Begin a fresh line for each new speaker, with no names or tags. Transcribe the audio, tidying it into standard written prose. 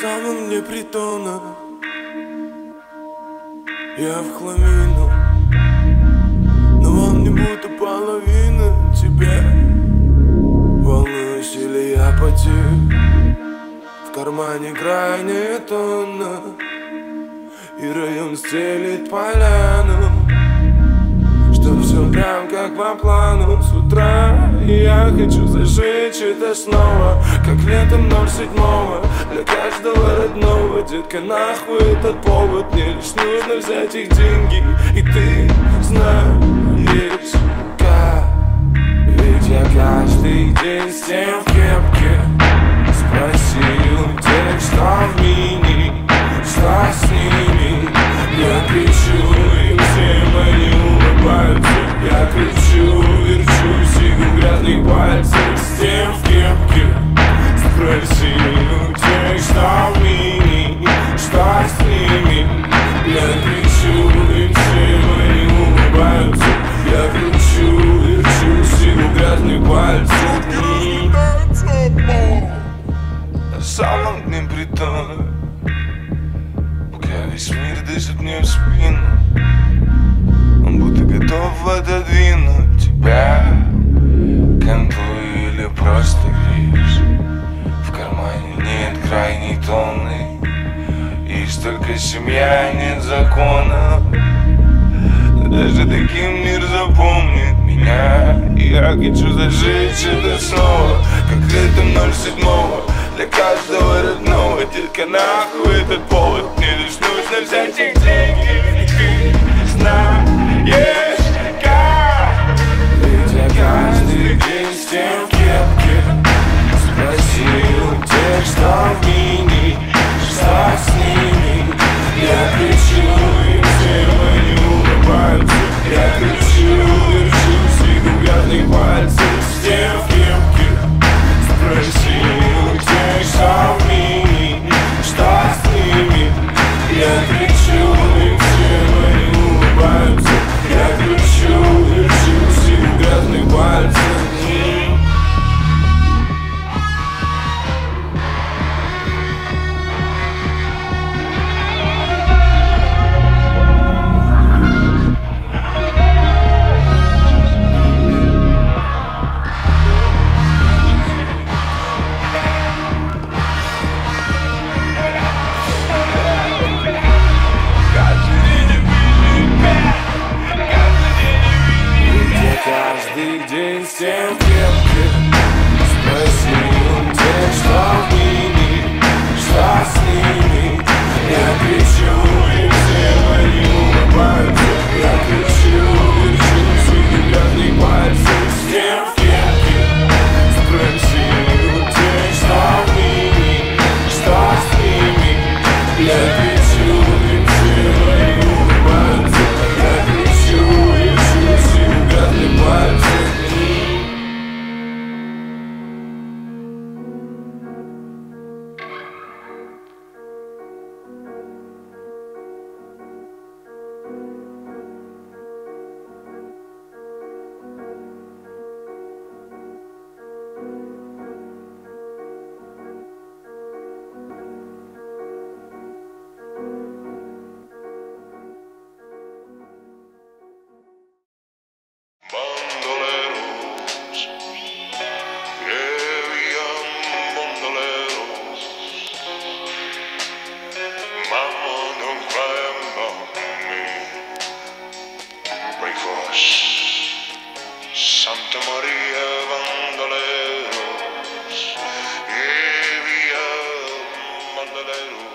самом дне притона я в хламину, но он не будто половина тебя. Волнуюсь или я потек, в кармане крайняя тонна, и район стелит поляну, чтоб все прям как по плану. С утра и я хочу зажечь это снова, как летом 07-го. Для каждого родного, детка, нахуй этот повод. Мне лишь нужно взять их деньги, и ты знаешь как. Ведь я каждый день с тем в кепке. Спроси у тех, что в мини, что с ними. Я кричу им всем, они улыбаются. Я кричу, верчусь, игру грязных пальцев. С тем в кепке. Спроси у тех, что в мини, что с ними. Я кричу им всем, они улыбаются. Я кричу, верчусь, игру грязных пальцев. На самом дне притона, пока весь мир дышит мне в спину, он будто готов отодвинуть тебя. Кантуй или просто греешь, в кармане нет крайней тонны, есть только семья, нет закона. Даже таким мир запомнит меня. И я хочу зажечь это снова, как летом 07-го. Для каждого родного, детка, нахуй этот повод. Мне лишь нужно взять их деньги, и ты знаешь как. Ведь я каждый день с тем в кепке. Спроси у тех, что в мини, что с ними. Я кричу им всем, они улыбаются. Я кричу, верчусь, игру грязных пальцев. С тем в кепке. Спроси у тех, что в мини, что с ними. Я кричу им всем, они улыбаются. Я кричу, верчусь, игру грязных пальцев. Каждый день с тем в кепке. Спроси у тех, что в мини, что с ними. Я кричу им всем, они улыбаются. Я кричу, верчусь, игру грязных пальцев. С тем в кепке. Спроси у тех, что в мини, что с ними. Я кричу им всем, они улыбаются. Я кричу, верчусь, игру грязных пальцев.
Santa Maria Bandoleros, via Bandoleros.